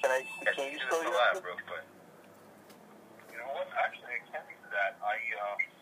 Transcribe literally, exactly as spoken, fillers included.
Can I? Can you still hear me? Real quick. You know what? Actually, I can't do that. I uh.